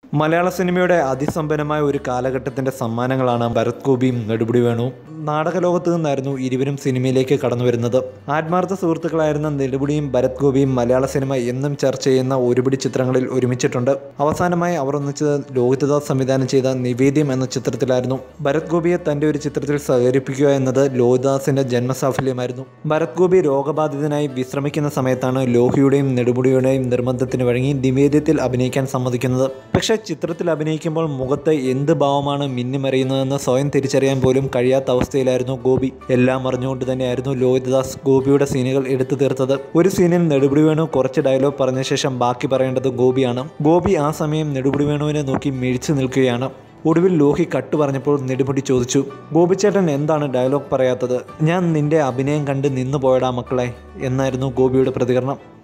മലയാള സിനിമയുടെ അതിസമ്പന്നമായ ഒരു കാലഘട്ടത്തിൻ്റെ സമ്മാനങ്ങളാണ് ഭരത് ഗോപിയും നെടുമുടി വേണുവും. നാടകലോകത്ത് നിന്നായിരുന്നു ഇരുവരും സിനിമയിലേക്ക് കടന്നു വരുന്നത്. ആത്മാർത്ഥ സുഹൃത്തുക്കളായിരുന്ന നെടുമുടിയും ഭരത് ഗോപിയും മലയാള സിനിമ എന്നും ചർച്ച ചെയ്യുന്ന ഒരുപിടി ചിത്രങ്ങളിൽ ഒരുമിച്ചിട്ടുണ്ട്. അവസാനമായി അവർ ഒന്നിച്ചത് ലോഹിതദാസ് സംവിധാനം ചെയ്ത നിവേദ്യം എന്ന ചിത്രത്തിലായിരുന്നു. ഭരത് ഗോപിയെ തൻ്റെ ഒരു ചിത്രത്തിൽ സഹകരിപ്പിക്കുക എന്നത് ലോഹിതദാസിൻ്റെ ജന്മസാഫല്യമായിരുന്നു. ഭരത് ഗോപി രോഗബാധിതനായി വിശ്രമിക്കുന്ന സമയത്താണ് ലോഹിയുടെയും നെടുമുടിയുടെയും നിർബന്ധത്തിന് വഴങ്ങി നിവേദ്യത്തിൽ അഭിനയിക്കാൻ സമ്മതിക്കുന്നത്. പക്ഷേ ചിത്രത്തിൽ അഭിനയിക്കുമ്പോൾ മുഖത്ത് എന്ത് ഭാവമാണ് മിന്നിമറിയുന്നതെന്ന് സ്വയം തിരിച്ചറിയാൻ പോലും കഴിയാത്ത അവസ്ഥയിലായിരുന്നു ഗോപി. എല്ലാം അറിഞ്ഞുകൊണ്ട് തന്നെയായിരുന്നു ലോഹിതദാസ് ഗോപിയുടെ സീനുകൾ എടുത്തു തീർത്തത്. ഒരു സീനിൽ നെടുമുടി വേണു കുറച്ച് ഡയലോഗ് പറഞ്ഞ ശേഷം ബാക്കി പറയേണ്ടത് ഗോപിയാണ്. ഗോപി ആ സമയം നെടുമുടി വേണുവിനെ നോക്കി മിഴിച്ചു നിൽക്കുകയാണ്. ഒടുവിൽ ലോഹി കട്ട് പറഞ്ഞപ്പോൾ നെടുമുടി ചോദിച്ചു, ഗോപിച്ചേട്ടൻ എന്താണ് ഡയലോഗ് പറയാത്തത്? ഞാൻ നിന്റെ അഭിനയം കണ്ട് നിന്നു പോയടാ മക്കളെ എന്നായിരുന്നു ഗോപിയുടെ പ്രതികരണം.